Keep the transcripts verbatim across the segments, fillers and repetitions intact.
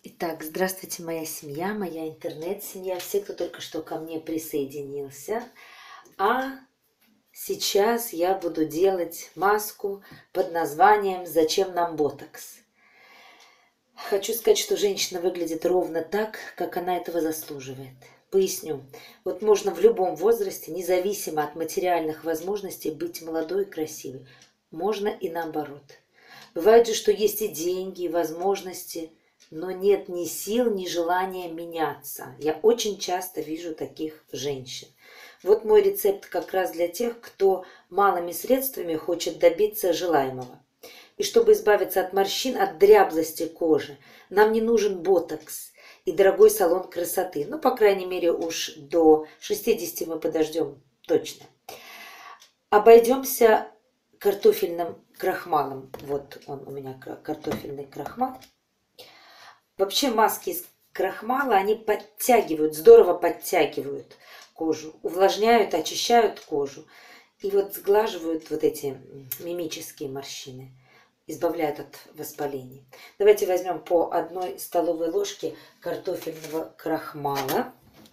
Итак, здравствуйте, моя семья, моя интернет-семья, все, кто только что ко мне присоединился. А сейчас я буду делать маску под названием «Зачем нам ботокс?». Хочу сказать, что женщина выглядит ровно так, как она этого заслуживает. Поясню. Вот можно в любом возрасте, независимо от материальных возможностей, быть молодой и красивой. Можно и наоборот. Бывает же, что есть и деньги, и возможности, но нет ни сил, ни желания меняться. Я очень часто вижу таких женщин. Вот мой рецепт как раз для тех, кто малыми средствами хочет добиться желаемого. И чтобы избавиться от морщин, от дряблости кожи, нам не нужен ботокс и дорогой салон красоты. Ну, по крайней мере, уж до шестидесяти мы подождем точно. Обойдемся картофельным крахмалом. Вот он у меня, картофельный крахмал. Вообще маски из крахмала, они подтягивают, здорово подтягивают кожу, увлажняют, очищают кожу. И вот сглаживают вот эти мимические морщины, избавляют от воспалений. Давайте возьмем по одной столовой ложке картофельного крахмала.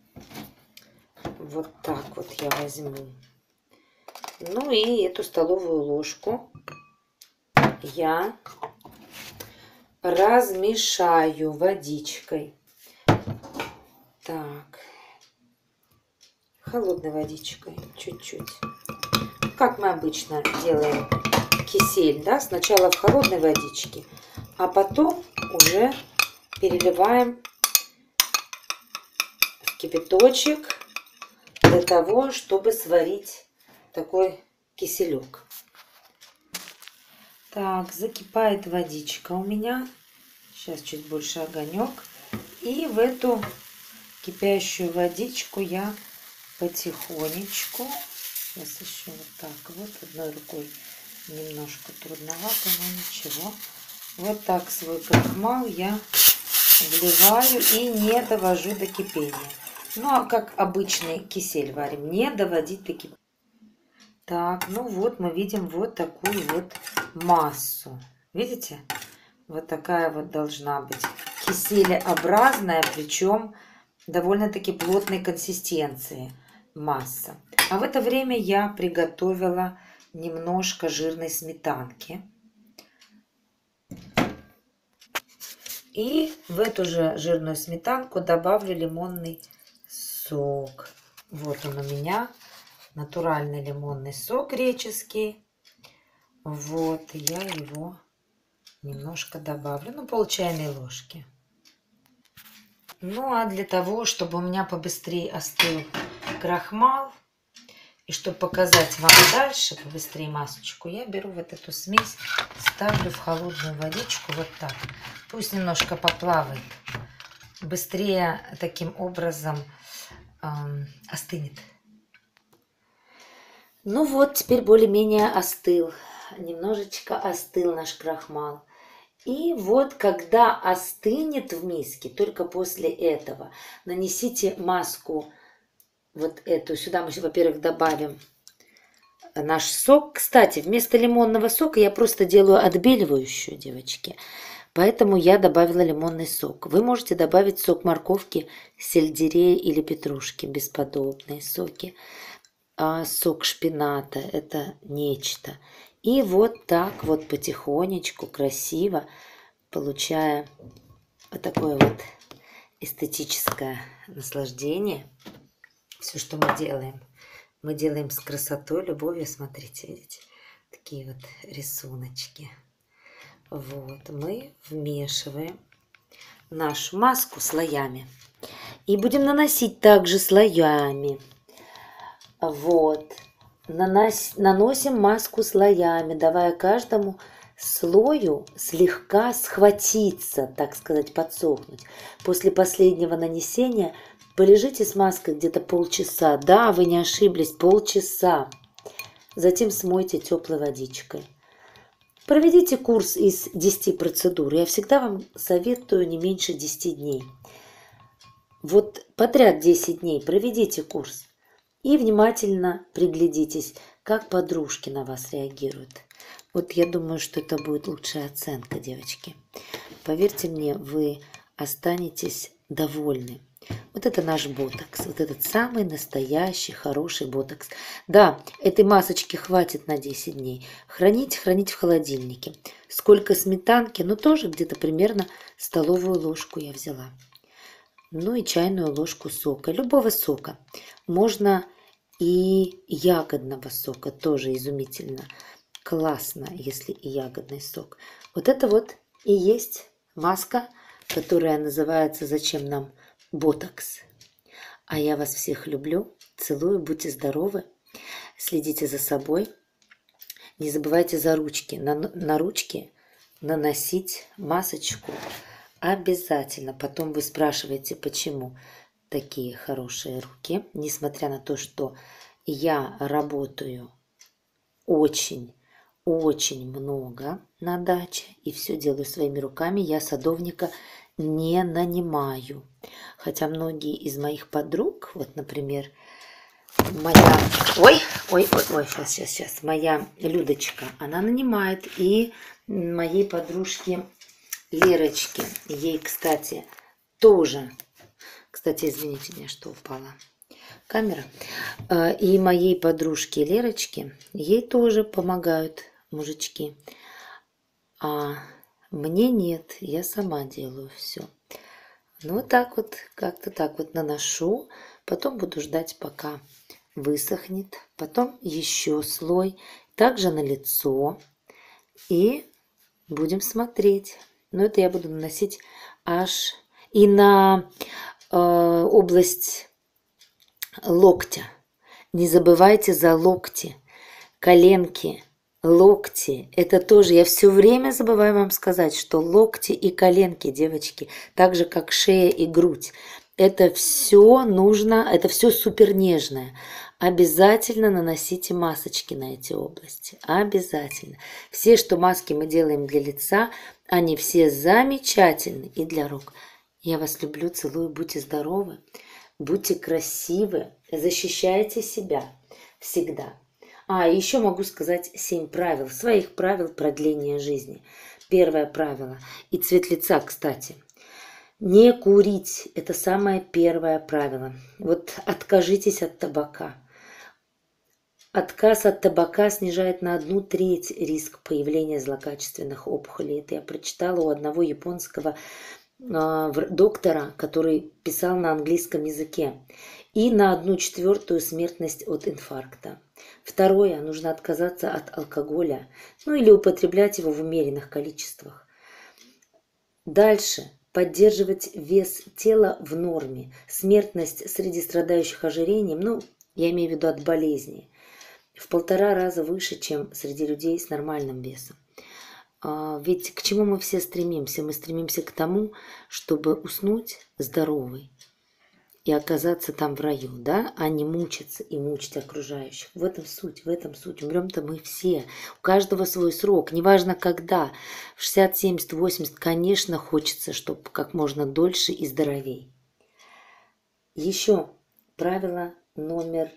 Вот так вот я возьму. Ну и эту столовую ложку я размешаю водичкой. Так, холодной водичкой чуть-чуть. Как мы обычно делаем кисель, да? Сначала в холодной водичке, а потом уже переливаем в кипяточек для того, чтобы сварить такой киселек. Так, закипает водичка у меня. Сейчас чуть больше огонек. И в эту кипящую водичку я потихонечку, сейчас еще вот так вот, одной рукой немножко трудновато, но ничего. Вот так свой крахмал я вливаю и не довожу до кипения. Ну, а как обычный кисель варим, не доводить до кипения. Так, ну вот мы видим вот такую вот массу. Видите? Вот такая вот должна быть киселеобразная, причем довольно-таки плотной консистенции масса. А в это время я приготовила немножко жирной сметанки. И в эту же жирную сметанку добавлю лимонный сок. Вот он у меня. Натуральный лимонный сок греческий. Вот, я его немножко добавлю, ну, пол чайной ложки. Ну, а для того, чтобы у меня побыстрее остыл крахмал, и чтобы показать вам дальше побыстрее масочку, я беру вот эту смесь, ставлю в холодную водичку вот так. Пусть немножко поплавает. Быстрее таким образом эм, остынет. Ну вот, теперь более-менее остыл. Немножечко остыл наш крахмал. И вот, когда остынет в миске, только после этого нанесите маску вот эту. Сюда мы, во-первых, добавим наш сок. Кстати, вместо лимонного сока я просто делаю отбеливающую, девочки. Поэтому я добавила лимонный сок. Вы можете добавить сок морковки, сельдерея или петрушки. Бесподобные соки. А сок шпината – это нечто. И вот так вот потихонечку, красиво, получая вот такое вот эстетическое наслаждение. Все, что мы делаем, мы делаем с красотой, любовью. Смотрите, видите, такие вот рисуночки. Вот, мы вмешиваем нашу маску слоями. И будем наносить также слоями. Вот, Нанос, наносим маску слоями, давая каждому слою слегка схватиться, так сказать, подсохнуть. После последнего нанесения полежите с маской где-то полчаса. Да, вы не ошиблись, полчаса. Затем смойте теплой водичкой. Проведите курс из десяти процедур. Я всегда вам советую не меньше десяти дней. Вот подряд десять дней проведите курс. И внимательно приглядитесь, как подружки на вас реагируют. Вот я думаю, что это будет лучшая оценка, девочки. Поверьте мне, вы останетесь довольны. Вот это наш ботокс, вот этот самый настоящий хороший ботокс. Да, этой масочки хватит на десять дней. Хранить, хранить в холодильнике. Сколько сметанки? Ну, тоже где-то примерно столовую ложку я взяла. Ну и чайную ложку сока, любого сока. Можно и ягодного сока, тоже изумительно. Классно, если и ягодный сок. Вот это вот и есть маска, которая называется «Зачем нам ботокс?». А я вас всех люблю, целую, будьте здоровы, следите за собой. Не забывайте за ручки, на, на ручки наносить масочку обязательно. Потом вы спрашиваете, почему такие хорошие руки, несмотря на то, что я работаю очень очень много на даче и все делаю своими руками. Я садовника не нанимаю. Хотя многие из моих подруг, вот, например, моя... Ой, ой, ой, ой, сейчас, сейчас, сейчас. Моя Людочка, она нанимает. И моей подружке Лерочке, ей, кстати, тоже... Кстати, извините меня, что упала камера. И моей подружке Лерочке, ей тоже помогают мужички. А мне нет, я сама делаю все. Ну, вот так вот, как-то так вот наношу. Потом буду ждать, пока высохнет. Потом еще слой. Также на лицо. И будем смотреть. Но это я буду наносить аж и на э, область локтя. Не забывайте за локти, коленки, локти. Это тоже, я все время забываю вам сказать, что локти и коленки, девочки, так же как шея и грудь, это все нужно, это все супер нежное. Обязательно наносите масочки на эти области. Обязательно. Все, что маски мы делаем для лица, они все замечательны и для рук. Я вас люблю, целую, будьте здоровы, будьте красивы, защищайте себя всегда. А, еще могу сказать семь правил, своих правил продления жизни. Первое правило. И цвет лица, кстати. Не курить. Это самое первое правило. Вот откажитесь от табака. Отказ от табака снижает на одну треть риск появления злокачественных опухолей. Это я прочитала у одного японского э, доктора, который писал на английском языке. И на одну четвертую смертность от инфаркта. Второе, нужно отказаться от алкоголя, ну или употреблять его в умеренных количествах. Дальше, поддерживать вес тела в норме. Смертность среди страдающих ожирением, ну, я имею в виду от болезни, в полтора раза выше, чем среди людей с нормальным весом. Ведь к чему мы все стремимся? Мы стремимся к тому, чтобы уснуть здоровый и оказаться там в раю, да, а не мучиться и мучить окружающих. В этом суть, в этом суть. Умрем-то мы все. У каждого свой срок, неважно когда. В шестьдесят, семьдесят, восемьдесят, конечно, хочется, чтобы как можно дольше и здоровей. Еще правило номер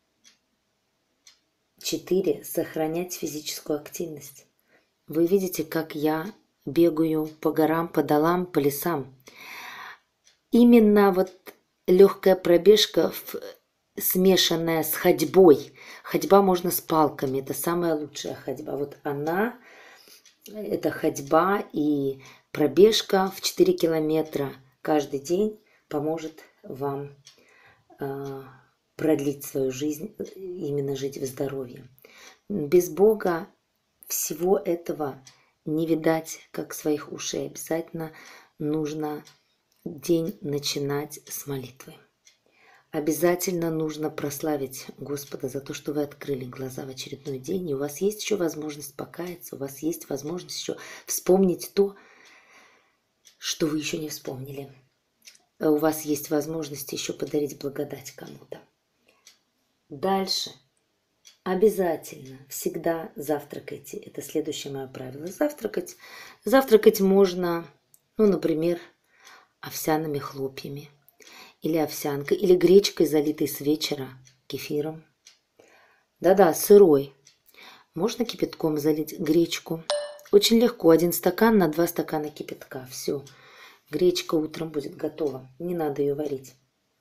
четыре. Сохранять физическую активность. Вы видите, как я бегаю по горам, по долам, по лесам. Именно вот легкая пробежка, смешанная с ходьбой. Ходьба можно с палками, это самая лучшая ходьба. Вот она, это ходьба и пробежка в четыре километра каждый день поможет вам э, продлить свою жизнь, именно жить в здоровье. Без Бога всего этого не видать, как своих ушей. Обязательно нужно день начинать с молитвы. Обязательно нужно прославить Господа за то, что вы открыли глаза в очередной день, и у вас есть еще возможность покаяться, у вас есть возможность еще вспомнить то, что вы еще не вспомнили. У вас есть возможность еще подарить благодать кому-то. Дальше. Обязательно всегда завтракайте. Это следующее мое правило. Завтракать. Завтракать можно, ну, например, овсяными хлопьями, или овсянкой, или гречкой, залитой с вечера кефиром. Да-да, сырой. Можно кипятком залить гречку. Очень легко. Один стакан на два стакана кипятка. Все. Гречка утром будет готова, не надо ее варить.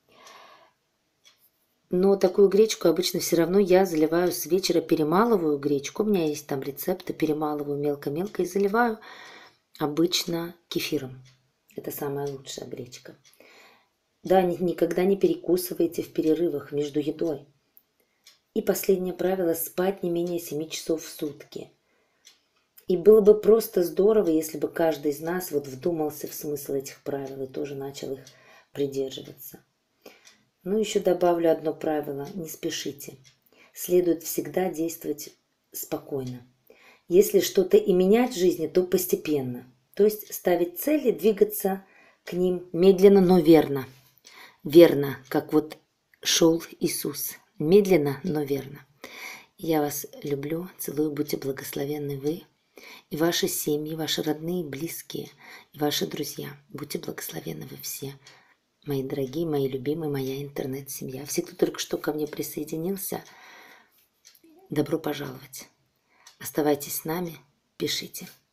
Но такую гречку обычно все равно я заливаю с вечера, перемалываю гречку. У меня есть там рецепты, перемалываю мелко-мелко и заливаю обычно кефиром. Это самая лучшая гречка. Да, никогда не перекусывайте в перерывах между едой. И последнее правило – спать не менее семи часов в сутки. И было бы просто здорово, если бы каждый из нас вот вдумался в смысл этих правил и тоже начал их придерживаться. Ну, еще добавлю одно правило – не спешите. Следует всегда действовать спокойно. Если что-то и менять в жизни, то постепенно. То есть ставить цели, двигаться к ним медленно, но верно. Верно, как вот шел Иисус. Медленно, но верно. Я вас люблю, целую, будьте благословенны вы и ваши семьи, ваши родные, близкие, и ваши друзья. Будьте благословенны вы все. Мои дорогие, мои любимые, моя интернет-семья. Все, кто только что ко мне присоединился, добро пожаловать. Оставайтесь с нами, пишите.